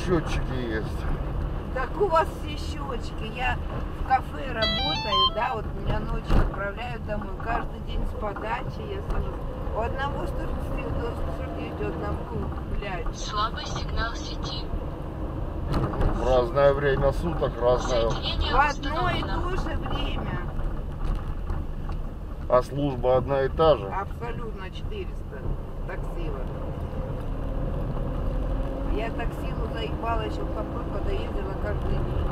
счетчики есть. Так у вас все счетчики. Я в кафе работаю, да, вот меня ночью отправляют домой. Каждый день с подачи я сажусь. У одного 149, у другого 149, у одного, блядь. Слабый сигнал сети. В разное время суток, разное. В одно и то же время. А служба одна и та же. Абсолютно 400 таксила. Я таксилу заебала еще в кафе, когда ездила каждый день.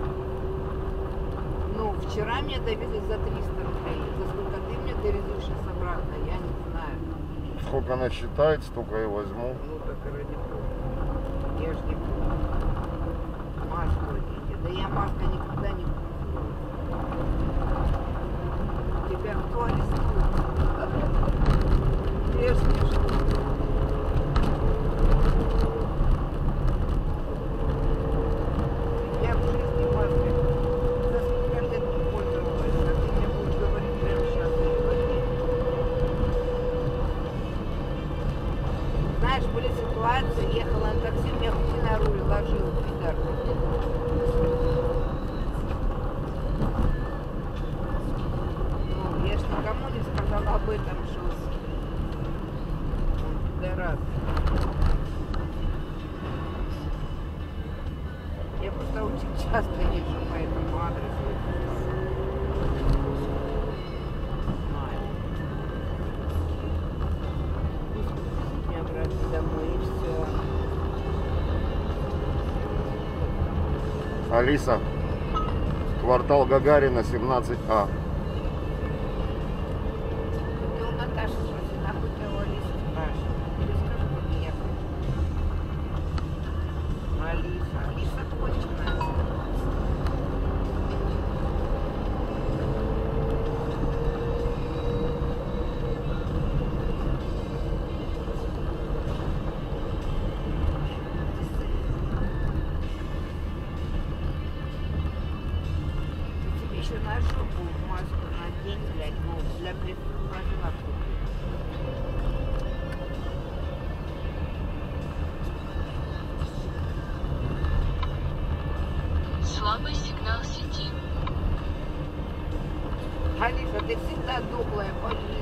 Ну, вчера меня довезли за 300 рублей. За сколько ты мне довезешь сейчас обратно, я не знаю. Сколько она считает, столько и возьму. Ну, так и ради бога. Я ж не буду. Машку оденьте. Да я Машка никогда не буду. Тебя кто арестует? Я ж не жду. Я в жизни Машкой за сколько лет не пользовалась, а ты мне будешь говорить прямо сейчас и говорить. Знаешь, были ситуации, ехала на такси, меня хуй на руль ложил, пидор. Ну, я ж никому не сказала об этом, что он пидорас. Я просто очень часто езжу по этому адресу. Знаю. Пусть меня обратно домой и все. Алиса, квартал Гагарина, 17А. Ты у Наташи спроси, нахуй ты у Алисы спрашиваешь? Или скажи, как меня Алиса. Алиса конченая. Тебе еще на жопу маску надень, блядь, ну, для профилактики. Слабый сигнал сети. Алиса, ты всегда дохлая,